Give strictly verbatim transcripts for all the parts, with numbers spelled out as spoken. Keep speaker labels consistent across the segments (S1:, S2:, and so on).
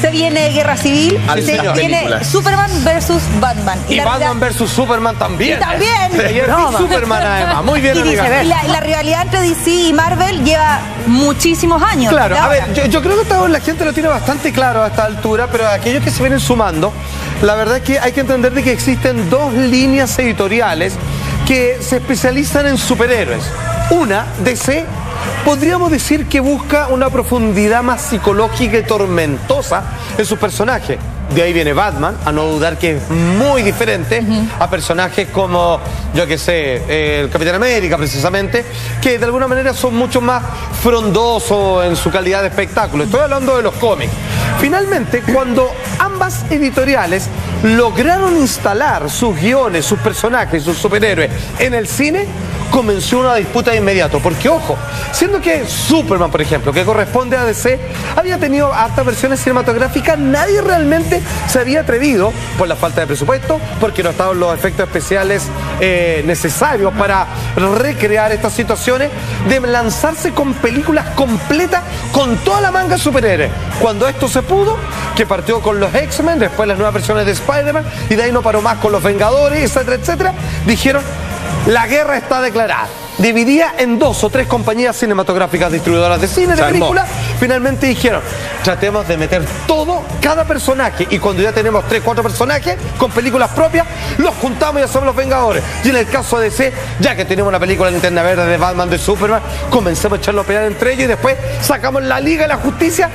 S1: se viene Guerra Civil,
S2: Al
S1: se
S2: señor.
S1: viene
S2: Películas.
S1: Superman versus Batman.
S3: Y
S1: la-
S3: Batman
S1: la-
S3: versus Superman también.
S1: Y también.
S3: Y es
S1: Broma.
S3: Superman además. Muy bien,
S1: Y
S3: amiga.
S1: viceversa. Y la, y la rivalidad entre D C y Marvel lleva muchísimos años.
S3: Claro,
S1: de
S3: a ver,
S1: ahora.
S3: yo, yo creo que esta- la gente lo tiene bastante claro a esta altura, pero aquellos que se vienen sumando, la verdad es que hay que entender de que existen dos líneas editoriales que se especializan en superhéroes. Una, D C, podríamos decir que busca una profundidad más psicológica y tormentosa en sus personajes. De ahí viene Batman, a no dudar que es muy diferente a personajes como, yo qué sé, eh, el Capitán América precisamente, que de alguna manera son mucho más frondosos en su calidad de espectáculo. Estoy hablando de los cómics. Finalmente, cuando ambas editoriales lograron instalar sus guiones, sus personajes, sus superhéroes en el cine, comenzó una disputa de inmediato. Porque, ojo, siendo que Superman, por ejemplo, que corresponde a D C, había tenido hartas versiones cinematográficas, nadie realmente se había atrevido, por la falta de presupuesto, porque no estaban los efectos especiales eh, necesarios para recrear estas situaciones, de lanzarse con películas completas con toda la manga de superhéroes. Cuando esto se pudo, que partió con los X-Men, después las nuevas versiones de Spider-Man, y de ahí no paró más con los Vengadores, etcétera, etcétera, dijeron: la guerra está declarada. Dividía en dos o tres compañías cinematográficas distribuidoras de cine, de películas. Finalmente dijeron: tratemos de meter todo, cada personaje. Y cuando ya tenemos tres, cuatro personajes con películas propias, los juntamos y hacemos los Vengadores. Y en el caso de D C, ya que tenemos una película Linterna Verde, de Batman, de Superman, comencemos a echarlo a pelear entre ellos y después sacamos la Liga de la Justicia.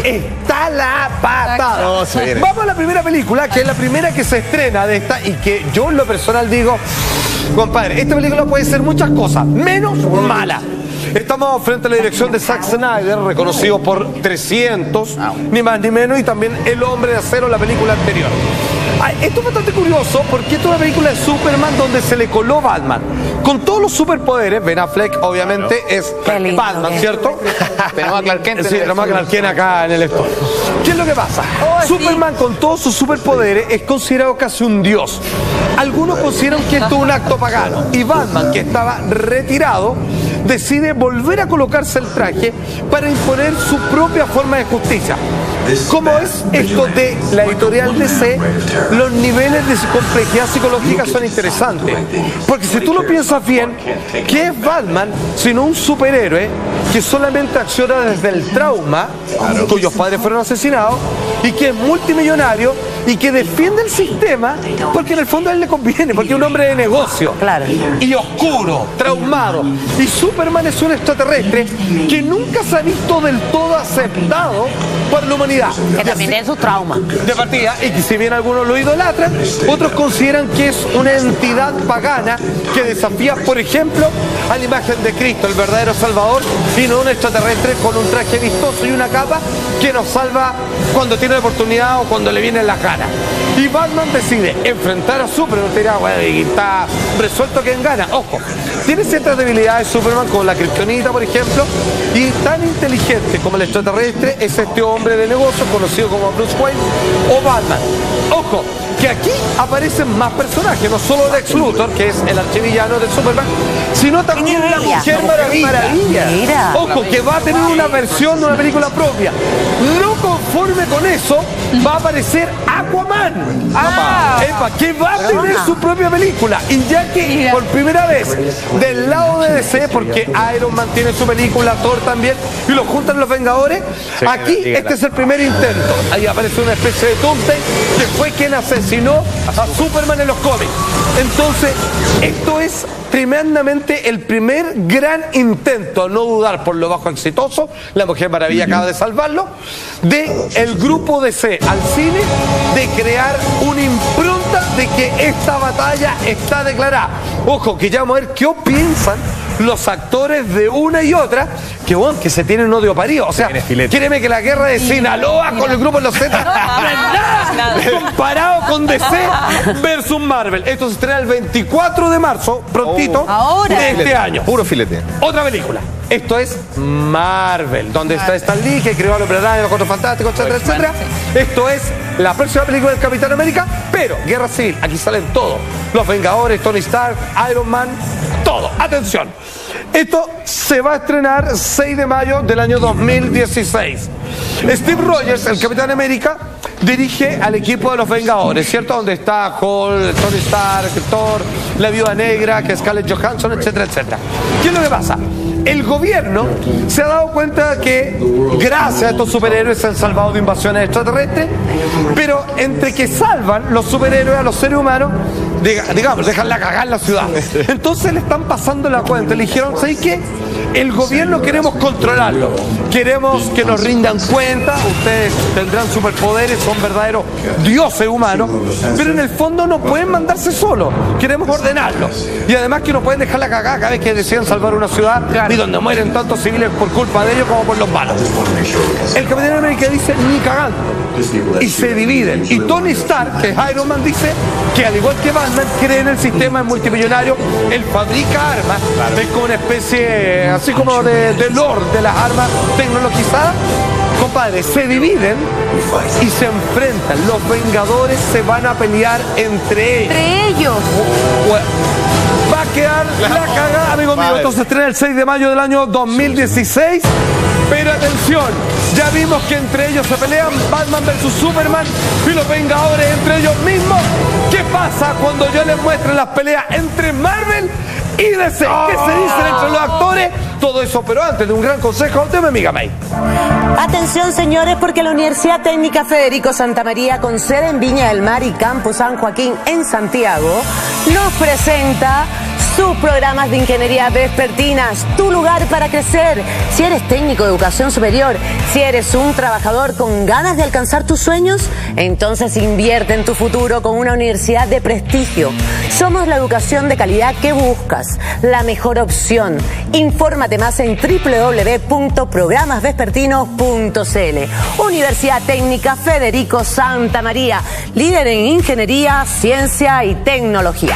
S3: Está la patada.
S2: No, se viene.
S3: Vamos a la primera película, que es la primera que se estrena de esta y que yo en lo personal digo: compadre, esta película puede ser muchas cosas, menos mala. Estamos frente a la dirección de Zack Snyder, reconocido por trescientos, ni más ni menos, y también El Hombre de Acero, la película anterior. Ay, esto es bastante curioso porque esto es una película de Superman donde se le coló Batman. Con todos los superpoderes, Ben Affleck obviamente es
S1: Qué lindo,
S3: Batman,
S1: qué.
S3: ¿cierto?
S2: Tenemos a Clark Kent en
S3: Sí,
S2: el
S3: tenemos a Clark Kent acá en el estudio. ¿Qué es lo que pasa?
S1: Oh, sí.
S3: Superman con todos sus superpoderes es considerado casi un dios. Algunos consideran que esto es un acto pagano. Y Batman, que estaba retirado, decide volver a colocarse el traje para imponer su propia forma de justicia. ¿Cómo es esto de la editorial D C? Los niveles de complejidad psicológica son interesantes. Porque si tú lo piensas bien, ¿qué es Batman sino un superhéroe que solamente acciona desde el trauma, cuyos padres fueron asesinados, y que es multimillonario y que defiende el sistema porque en el fondo a él le conviene, porque es un hombre de negocio?
S1: Claro.
S3: Y oscuro, traumado. Y Superman es un extraterrestre que nunca se ha visto del todo aceptado por la humanidad.
S4: Que también tiene sus traumas.
S3: De partida, y que si bien algunos lo idolatran, otros consideran que es una entidad pagana que desafía, por ejemplo, a la imagen de Cristo, el verdadero Salvador, y no un extraterrestre con un traje vistoso y una capa que nos salva cuando tiene la oportunidad o cuando le viene en la cara. Y Batman decide enfrentar a Superman. Usted dirá, bueno, y está resuelto quién gana. Ojo, tiene ciertas debilidades Superman, como la kriptonita, por ejemplo, y tan inteligente como el extraterrestre es este hombre de negocios conocido como Bruce Wayne o Batman. Ojo, que aquí aparecen más personajes, no solo Lex Luthor, que es el archivillano de Superman, sino también la
S1: Ella.
S3: Mujer Maravilla.
S1: Mira.
S3: Ojo, que va a tener una versión de una película propia. No conforme con eso, va a aparecer Aquaman.
S1: Ah.
S3: Epa, que va a tener su propia película. Y ya que por primera vez del lado de D C, porque Iron Man tiene su película, Thor también, y lo juntan los Vengadores,
S2: Sí,
S3: aquí
S2: dígala.
S3: este es el primer intento. Ahí aparece una especie de Doomsday, que fue quien asesinó a Superman en los cómics. Entonces, esto es tremendamente el primer gran intento, a no dudar por lo bajo exitoso, la Mujer Maravilla acaba de salvarlo, de el grupo D C al cine, de crear una impronta de que esta batalla está declarada. Ojo, que ya vamos a ver qué piensan los actores de una y otra, que bueno, que se tienen odio parido. O sea,
S2: Tiene filete.
S3: créeme que la guerra de Sinaloa con el grupo de los Z no es nada comparado con D C versus Marvel. Esto se estrena el veinticuatro de marzo, prontito,
S1: Oh. Ahora.
S3: de este año.
S2: Puro filete.
S3: Otra película. Esto es Marvel, donde está Stan Lee, que creó a los Hombre-Araña, los Cuatro Fantásticos, etcétera, etcétera. Esto es la próxima película del Capitán América, pero Guerra Civil. Aquí salen todos. Los Vengadores, Tony Stark, Iron Man, todo. Atención. Esto se va a estrenar seis de mayo del año dos mil dieciséis. Steve Rogers, el Capitán América, dirige al equipo de los Vengadores, ¿cierto? Donde está Hulk, Tony Stark, Thor, la Viuda Negra, que es Scarlett Johansson, etcétera, etcétera. ¿Qué es lo que pasa? El gobierno se ha dado cuenta que gracias a estos superhéroes se han salvado de invasiones extraterrestres, pero entre que salvan los superhéroes a los seres humanos, digamos, dejan la cagada en la ciudad. Entonces le están pasando la cuenta. Le dijeron, ¿sabes qué? El gobierno queremos controlarlo. Queremos que nos rindan cuenta. Ustedes tendrán superpoderes, son verdaderos dioses humanos, pero en el fondo no pueden mandarse solos. Queremos ordenarlos. Y además que no pueden dejar la cagada cada vez que deciden salvar una ciudad y donde mueren tantos civiles por culpa de ellos como por los malos. El Capitán América dice, ni cagando. Y se dividen. Y Tony Stark, que es Iron Man, dice que al igual que Batman, cree en el sistema multimillonario. Él fabrica armas. Es como una especie, así como de, de lord de las armas tecnologizadas. Compadre, se dividen y se enfrentan. Los Vengadores se van a pelear entre ellos.
S1: Entre ellos.
S3: Bueno, va a quedar la cagada, amigo mío. Esto se estrena el seis de mayo del año dos mil dieciséis. Pero atención, ya vimos que entre ellos se pelean Batman versus Superman y los Vengadores entre ellos mismos. ¿Qué pasa cuando yo les muestre las peleas entre Marvel y D C? ¿Qué se dicen entre los actores? Todo eso, pero antes de un gran consejo de mi amiga May.
S2: Atención, señores, porque la Universidad Técnica Federico Santa María, con sede en Viña del Mar y Campus San Joaquín en Santiago, nos presenta sus programas de ingeniería vespertinas, tu lugar para crecer. Si eres técnico de educación superior, si eres un trabajador con ganas de alcanzar tus sueños, entonces invierte en tu futuro con una universidad de prestigio. Somos la educación de calidad que buscas, la mejor opción. Infórmate más en doble u doble u doble u punto programas vespertinos punto c l. Universidad Técnica Federico Santa María, líder en ingeniería, ciencia y tecnología.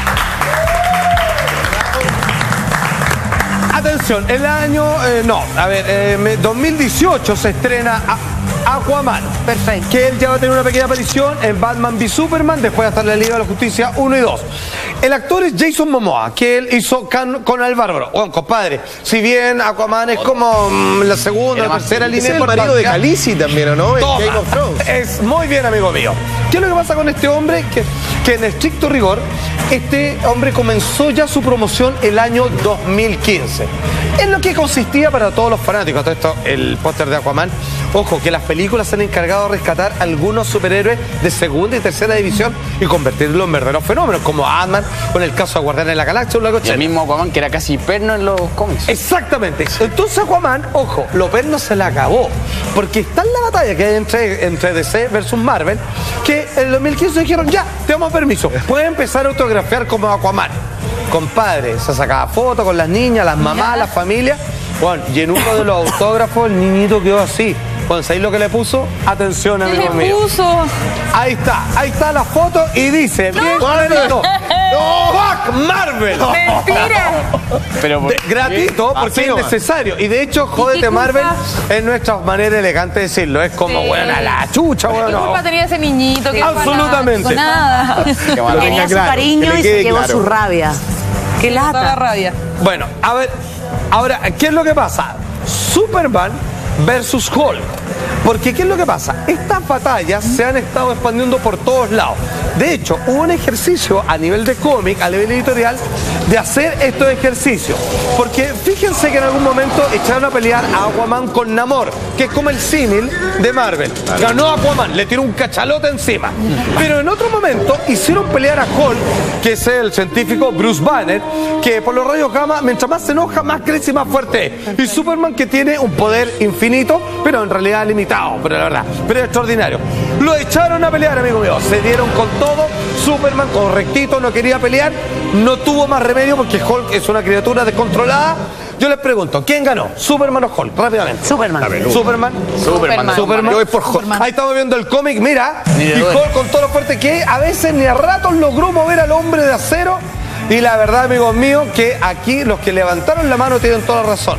S3: Atención, el año, eh, no, a ver, eh, dos mil dieciocho se estrena a Aquaman.
S1: Perfecto.
S3: Que él ya va a tener una pequeña aparición en Batman v Superman, después va a estar en la Liga de la Justicia uno y dos. El actor es Jason Momoa, que él hizo Can con el Bárbaro. Bueno, compadre, si bien Aquaman es como mm, la segunda, la tercera línea.
S4: Es el marido de Khaleesi también, ¿o no? En Game of Thrones.
S3: Es muy bien, amigo mío. ¿Qué es lo que pasa con este hombre? Que, que en estricto rigor, este hombre comenzó ya su promoción el año dos mil quince. En lo que consistía para todos los fanáticos, todo esto, el póster de Aquaman. Ojo, que las películas se han encargado de rescatar algunos superhéroes de segunda y tercera división y convertirlos en verdaderos fenómenos, como Ant-Man, con el caso de Guardianes de la Galaxia, un
S5: y el mismo Aquaman, que era casi perno en los cómics.
S3: Exactamente. Entonces Aquaman, ojo, lo perno se le acabó, porque está en la batalla que hay entre, entre D C versus Marvel, que en el dos mil quince dijeron, ya, te damos permiso, puede empezar a autografiar como Aquaman. Compadre, se sacaba fotos con las niñas, las mamás, las familias. Bueno, y en uno de los autógrafos el niñito quedó así. Bueno, ¿sabéis lo que le puso? Atención, amigo
S1: ¿Qué le
S3: mío.
S1: puso?
S3: Ahí está, ahí está la foto y dice,
S1: No.
S3: bien clarito, no. ¡Fuck Marvel!
S1: ¡Mentira!
S5: Pero por...
S3: De, gratuito, porque
S4: Así
S3: es
S4: nomás.
S3: necesario. Y de hecho, jódete Marvel es nuestra manera elegante de decirlo. Es como,
S1: Sí.
S3: bueno, a la chucha,
S1: ¿Qué
S3: bueno.
S1: culpa tenía ese niñito? ¿Qué
S3: Absolutamente.
S1: Con nada.
S5: Qué malo.
S2: Tenía su
S4: claro,
S2: cariño
S4: que le
S2: y se
S4: quede
S2: llevó
S4: claro.
S2: su rabia. ¡Qué
S1: Toda la
S2: lata!
S1: rabia.
S3: Bueno, a ver, ahora, ¿qué es lo que pasa? Superman versus Hulk. Porque, ¿qué es lo que pasa? Estas batallas se han estado expandiendo por todos lados. De hecho, hubo un ejercicio a nivel de cómic, a nivel editorial, de hacer estos ejercicios. Porque fíjense que en algún momento echaron a pelear a Aquaman con Namor, que es como el símil de Marvel. Ganó Aquaman, le tiró un cachalote encima. Pero en otro momento hicieron pelear a Hulk, que es el científico Bruce Banner, que por los rayos gamma, mientras más se enoja, más crece y más fuerte es. Y Superman, que tiene un poder infinito, pero en realidad limitado, pero la verdad, pero es extraordinario. Lo echaron a pelear, amigo mío. Se dieron con todo. Superman, correctito, no quería pelear. No tuvo más remedio porque Hulk es una criatura descontrolada. Yo les pregunto, ¿quién ganó? ¿Superman o Hulk? Rápidamente.
S2: Superman.
S3: Superman.
S5: Superman.
S3: Superman.
S4: Yo voy por Hulk.
S1: Superman.
S3: Ahí estamos viendo el cómic, mira.
S5: Ni de
S3: Y
S5: duda.
S3: Hulk con todo lo fuerte que es, a veces ni a ratos logró mover al hombre de acero. Y la verdad, amigos míos, que aquí los que levantaron la mano tienen toda la razón.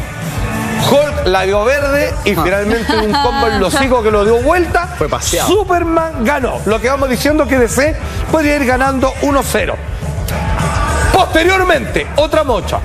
S3: Hulk la vio verde y finalmente un combo en los hocicos que lo dio vuelta.
S4: Fue paseado.
S3: Superman ganó. Lo que vamos diciendo que D C podría ir ganando uno cero. Posteriormente, otra mocha.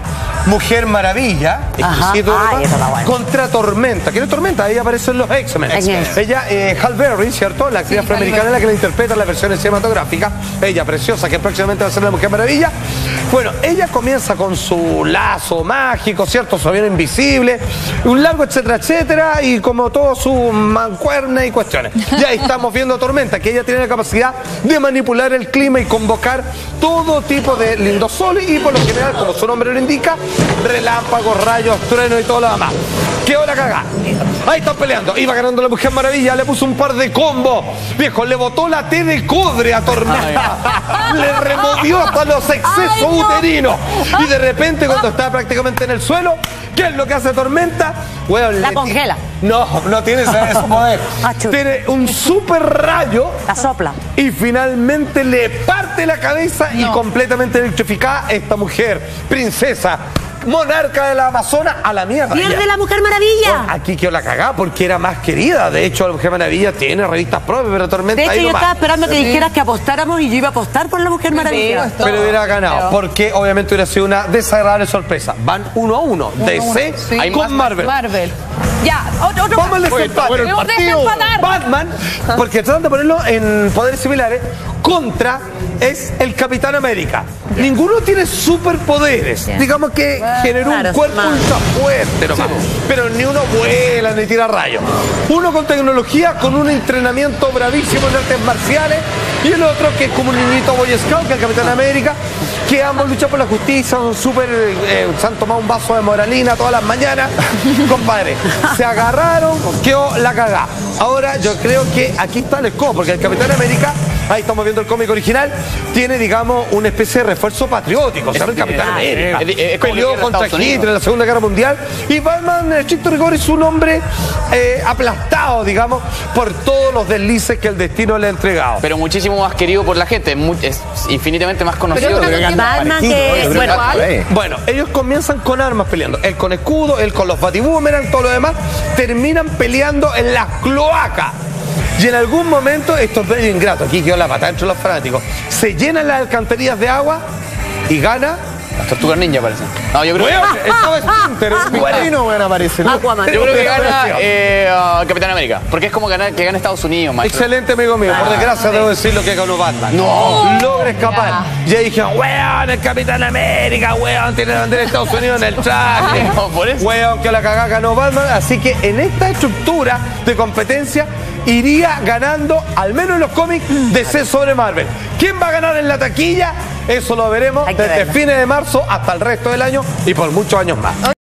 S3: Mujer Maravilla,
S2: Ajá.
S3: exquisito,
S2: Ay, esa está buena.
S3: contra Tormenta. ¿Quién es Tormenta? Ahí aparecen los X-Men.
S2: X-Men.
S3: Ella, eh, Halle Berry, ¿cierto? La actriz
S1: Sí,
S3: afroamericana
S1: Halle
S3: la que la interpreta en las versiones cinematográficas. Ella, preciosa, que próximamente va a ser la Mujer Maravilla. Bueno, ella comienza con su lazo mágico, ¿cierto? Su avión invisible, un largo, etcétera, etcétera, y como todo su mancuerna y cuestiones. Y ahí estamos viendo a Tormenta, que ella tiene la capacidad de manipular el clima y convocar todo tipo de lindo sol y por lo general, como su nombre lo indica, relámpagos, rayos, truenos y todo lo demás. ¿Qué hora cagá? Ahí están peleando. Iba ganando la Mujer Maravilla, le puso un par de combos. Viejo, le botó la T de cobre a Tormenta. Le removió hasta los excesos
S1: Ay, no.
S3: uterinos. Y de repente, cuando está prácticamente en el suelo, ¿qué es lo que hace Tormenta? Bueno,
S2: La
S3: le-
S2: congela.
S3: No, no tiene ese, ese poder.
S2: Ah, chuta.
S3: Tiene un super rayo.
S2: La sopla.
S3: Y finalmente le parte la cabeza y
S1: No.
S3: completamente electrificada esta mujer, princesa, monarca de la Amazonas, a la mierda.
S2: Pierde
S3: Ya.
S2: la Mujer Maravilla.
S3: Bueno, aquí quedó la cagada porque era más querida. De hecho, la Mujer Maravilla tiene revistas propias, pero Tormenta
S2: De hecho,
S3: ahí
S2: yo
S3: nomás.
S2: estaba esperando que dijeras que apostáramos y yo iba a apostar por la Mujer Maravilla.
S1: Sí,
S3: Pero hubiera ganado,
S1: Pero-
S3: porque obviamente hubiera sido una desagradable sorpresa. Van uno a uno, D C
S1: Sí.
S5: Hay
S3: con
S5: más-
S3: Marvel.
S1: Marvel. Ya, otro, otro
S3: Vamos al
S1: más.
S3: desempate.
S4: bueno el
S1: Debemos
S4: partido.
S1: desempatar.
S3: Batman, porque tratan de ponerlo en poderes similares, contra es el Capitán América. Ninguno tiene superpoderes.
S1: Bien.
S3: Digamos que generó
S2: claro,
S3: un cuerpo
S2: más.
S3: ultra fuerte nomás. Pero ni uno vuela ni tira rayos. Uno con tecnología, con un entrenamiento bravísimo en artes marciales. Y el otro que es como un niñito Boy Scout, que es el Capitán América, que ambos luchan por la justicia, son súper, eh, se han tomado un vaso de moralina todas las mañanas. Compadre, se agarraron, quedó la cagá. Ahora yo creo que aquí está el escobo, porque el Capitán América, ahí estamos viendo el cómic original, tiene, digamos, una especie de refuerzo patriótico. Se llama el Capitán
S5: Ah,
S3: América.
S5: es- es como
S3: Peleó
S5: que era
S3: contra
S5: Estados Unidos.
S3: Hitler en la Segunda Guerra Mundial. Y Batman, en estricto rigor, es un hombre eh, aplastado, digamos, por todos los deslices que el destino le ha entregado.
S5: Pero muchísimo más querido por la gente, es, mu- es infinitamente más conocido.
S1: Pero
S5: de lo que-
S1: no
S2: Batman
S4: Parecido,
S2: que...
S4: yo creo
S2: Bueno,
S4: que- eh.
S3: Bueno, ellos comienzan con armas peleando. Él con escudo, él con los batiboomerang, todo lo demás. Terminan peleando en las cloacas. Y en algún momento, esto es medio ingrato, aquí quedó la patada entre los fanáticos, se llenan las alcantarillas de agua y gana.
S5: Las tortugas ninja parecen. No, yo creo que...
S3: Weón, estaba Splinter, un
S4: Guarino
S3: guarino.
S4: van a aparecer, ¿no?
S2: Aquaman.
S5: Yo creo que
S3: Pero-
S5: gana
S3: pero-
S5: eh, uh, Capitán América. Porque es como ganar, que gana Estados Unidos, maestro.
S3: Excelente, amigo mío. Por desgracia, debo decir lo que ganó Batman.
S5: No.
S3: Logra escapar. Y ahí dijeron, weón, el Capitán América, weón, tiene la bandera de Estados Unidos en el traje.
S5: No, por eso.
S3: Weón, que la cagada ganó Batman. Así que en esta estructura de competencia iría ganando, al menos en los cómics, D C sobre Marvel. ¿Quién va a ganar en la taquilla? Eso lo veremos
S2: Hay que
S3: desde
S2: verlo.
S3: fines de marzo hasta el resto del año y por muchos años más.